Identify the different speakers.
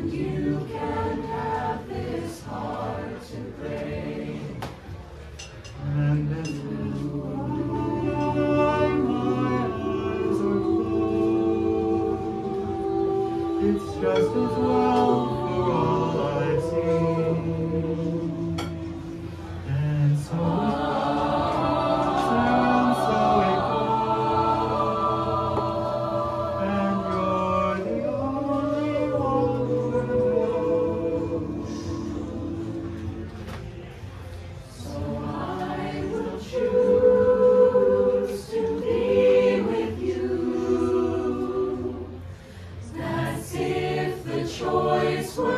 Speaker 1: you can have this heart to pray.
Speaker 2: And as my eyes are closed, it's just as well for all I see. And so it goes, and you're the only one who knows.
Speaker 1: So I will choose to be with you, as if the choice were